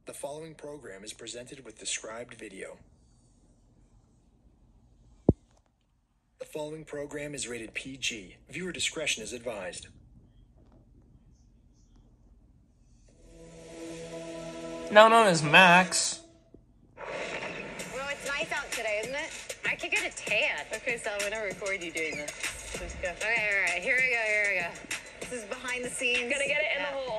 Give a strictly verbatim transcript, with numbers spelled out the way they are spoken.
The following program is presented with described video. The following program is rated P G. Viewer discretion is advised. Now known as Max. Well, it's nice out today, isn't it? I could get a tan. Okay, so I'm gonna record you doing this. Let's go. Okay, all right. Here we go. Here we go. This is behind the scenes. Gonna get it in yeah. the hole.